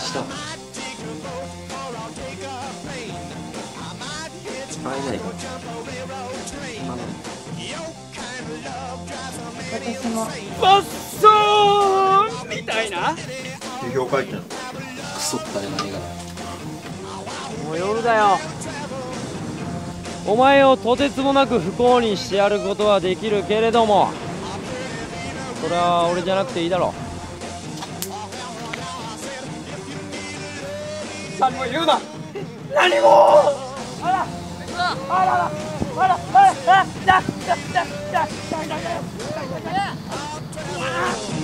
した。会えないか今の。 私もバッソーみたいな。 批評書いてんの。 クソったれないがもう夜だよ。お前をとてつもなく不幸にしてやることはできるけれども、それは俺じゃなくていいだろう。何も言うな。何も。あらあらあらあら。